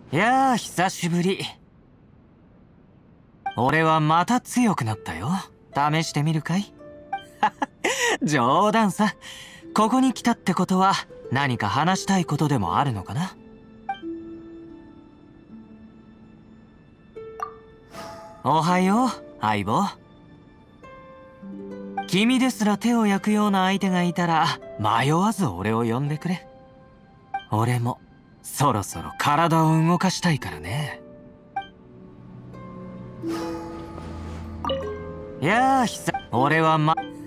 いやー、久しぶり。俺はまた強くなったよ。試してみるかい？冗談さ。ここに来たってことは何か話したいことでもあるのかな？おはよう、相棒。君ですら手を焼くような相手がいたら迷わず俺を呼んでくれ。俺もそろそろ体を動かしたいからね。いやー、俺は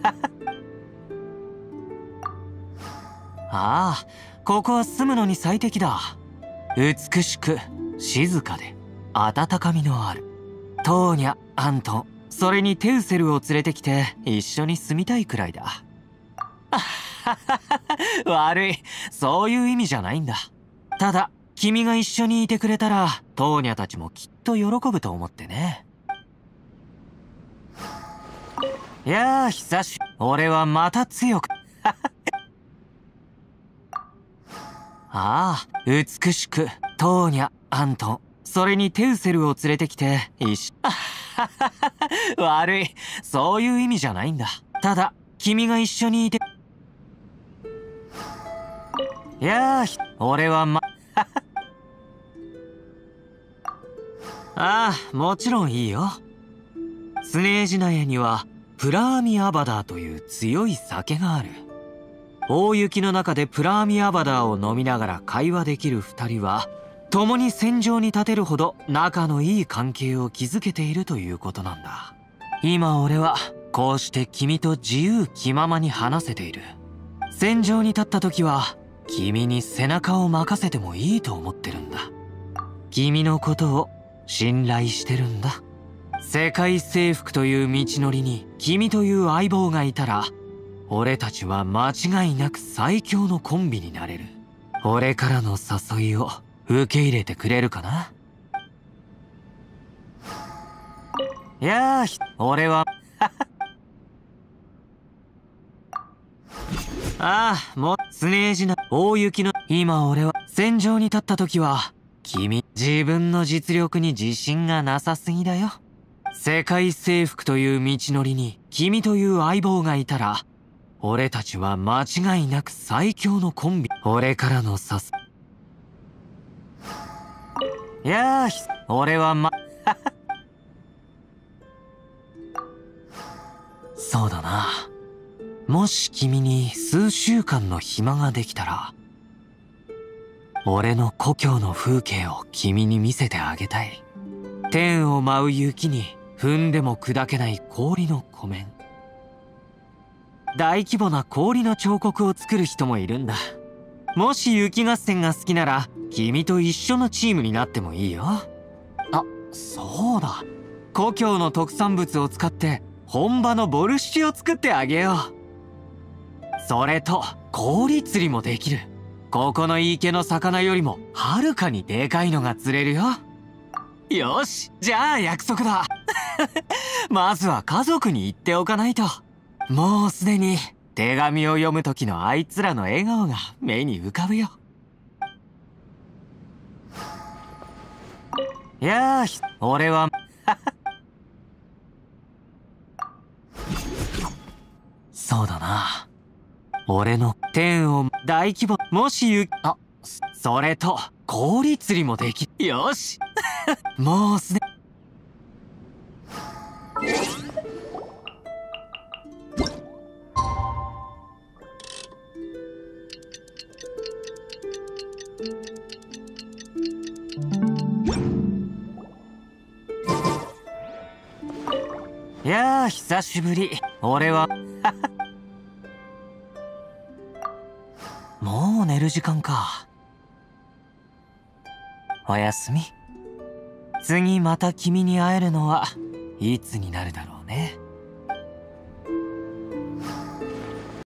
ああ、ここは住むのに最適だ。美しく静かで温かみのある。トーニャ、アントン、それにテウセルを連れてきて一緒に住みたいくらいだ。悪い、そういう意味じゃないんだ。ただ君が一緒にいてくれたらトーニャたちもきっと喜ぶと思ってね。いやー、俺はまた強くああ、美しくトーニャ、アントン、それにテウセルを連れてきて悪い、そういう意味じゃないんだ。ただ君が一緒にいて。いやー、俺はああ、もちろんいいよ。スネージナヤにはプラーミアバダーという強い酒がある。大雪の中でプラーミアバダーを飲みながら会話できる二人は共に戦場に立てるほど仲のいい関係を築けているということなんだ。今俺はこうして君と自由気ままに話せている。戦場に立った時は君に背中を任せてもいいと思ってるんだ。君のことを信頼してるんだ。世界征服という道のりに君という相棒がいたら俺たちは間違いなく最強のコンビになれる。俺からの誘いを受け入れてくれるかな？いやー、俺はああ、もうスネージな大雪の今俺は戦場に立った時は君自分の実力に自信がなさすぎだよ。世界征服という道のりに君という相棒がいたら俺たちは間違いなく最強のコンビ。俺からのいやー、俺はそうだな。もし君に数週間の暇ができたら俺の故郷の風景を君に見せてあげたい。天を舞う雪に踏んでも砕けない氷の湖面。大規模な氷の彫刻を作る人もいるんだ。もし雪合戦が好きなら君と一緒のチームになってもいいよ。あ、そうだ。故郷の特産物を使って本場のボルシチを作ってあげよう。それと氷釣りもできる。ここの池の魚よりもはるかにでかいのが釣れるよ。よし、じゃあ約束だ。まずは家族に言っておかないと。もうすでに手紙を読む時のあいつらの笑顔が目に浮かぶよ。いやー、俺はそうだな。俺の天を大規模もしそれと氷釣りもできる。よし。もうすでいやー、久しぶり。俺はもう寝る時間か。おやすみ。次また君に会えるのはいつになるだろうね。